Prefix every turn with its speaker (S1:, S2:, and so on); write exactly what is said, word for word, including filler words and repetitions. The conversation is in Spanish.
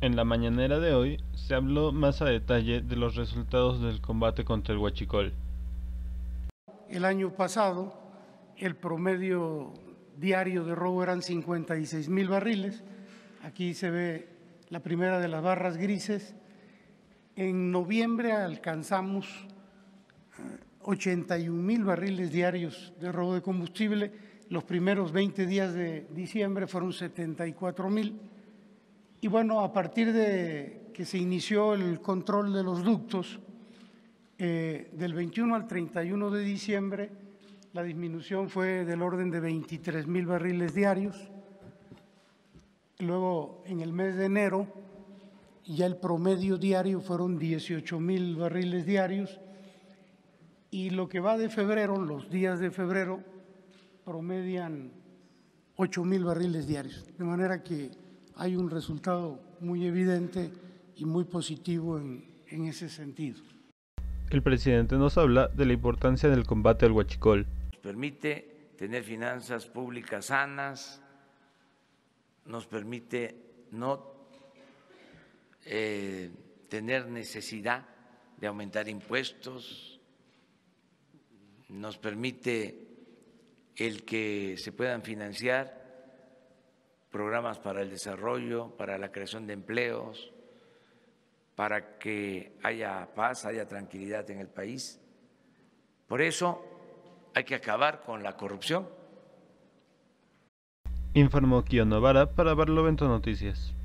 S1: En la mañanera de hoy se habló más a detalle de los resultados del combate contra el huachicol.
S2: El año pasado el promedio diario de robo eran cincuenta y seis mil barriles. Aquí se ve la primera de las barras grises. En noviembre alcanzamos ochenta y un mil barriles diarios de robo de combustible. Los primeros veinte días de diciembre fueron setenta y cuatro mil. Y bueno, a partir de que se inició el control de los ductos, eh, del veintiuno al treinta y uno de diciembre, la disminución fue del orden de veintitrés mil barriles diarios. Luego, en el mes de enero, ya el promedio diario fueron dieciocho mil barriles diarios. Y lo que va de febrero, los días de febrero, promedian ocho mil barriles diarios. De manera que hay un resultado muy evidente y muy positivo en, en ese sentido.
S1: El presidente nos habla de la importancia del combate al huachicol.
S3: Nos permite tener finanzas públicas sanas, nos permite no eh, tener necesidad de aumentar impuestos, nos permite el que se puedan financiar programas para el desarrollo, para la creación de empleos, para que haya paz, haya tranquilidad en el país. Por eso hay que acabar con la corrupción.
S1: Informó Kio Novara para Barlovento Noticias.